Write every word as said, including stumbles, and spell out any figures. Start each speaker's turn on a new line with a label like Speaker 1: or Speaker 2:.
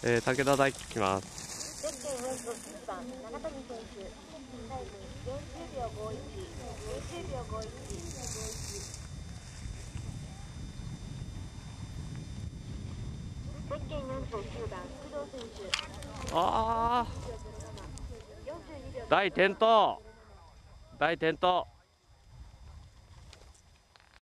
Speaker 1: えー、武田大輝来ます。
Speaker 2: ゼッケンよんじゅうきゅうばん長谷選手、タイムよんじゅうびょうごじゅういち、よんじゅうびょうごじゅういち。ゼッケンよんじゅうきゅうばん工藤選手、
Speaker 1: ああ、
Speaker 2: よんじゅうにびょう
Speaker 1: 大転倒、大転倒。